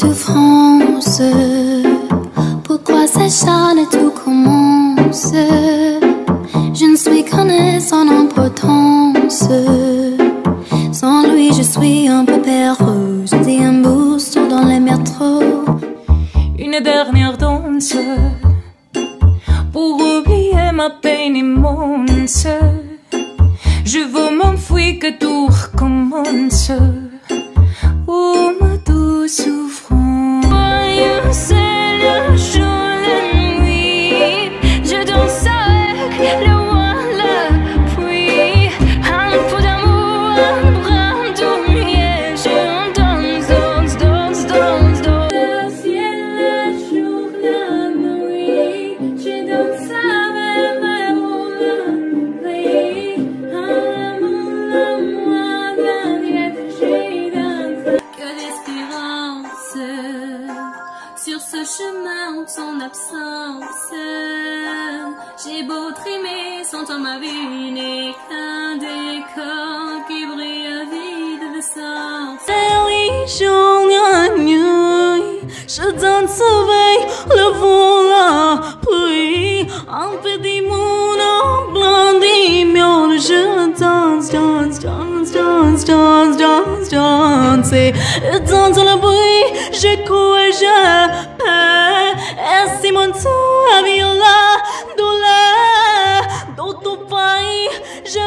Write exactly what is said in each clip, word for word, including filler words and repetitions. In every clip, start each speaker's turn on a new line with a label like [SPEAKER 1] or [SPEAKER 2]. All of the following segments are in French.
[SPEAKER 1] souffrance. Pourquoi s'acharne et tout commence? Je ne suis qu'un être sans importance. Sans lui je suis un peu perdu. Je dis un boost dans les métros.
[SPEAKER 2] Une dernière danse pour oublier ma peine immense. Je veux m'enfuir que tout recommence. Oh ma douce souffrance. Voyons, c'est le jour, la nuit. Je danse avec le vent, la pluie. Un peu d'amour, un brin de miel. Je danse, danse, danse, danse, danse. Le ciel, le jour, la nuit. Je danse avec le vent, la pluie. Un amour, l'amour, la nuit. Je danse. Que d'espérance sur ce chemin de son absence. J'ai beau trimer, sans toi ma vie n'est qu'un décor qui brille vide de sens. Les jour, la nuit, je danse avec le vent, la pluie. Un petit monde en blanc d'imion. Je danse, danse, danse, danse, danse, danse, danse. Je danse le bruit, je cours et je perds. Et si mon tour vient la douleur d'autre pays, je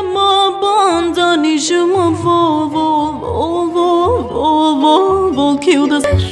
[SPEAKER 2] m'abandonne et je m'envole, vol, vol, vol, vol, vol, vol, kill the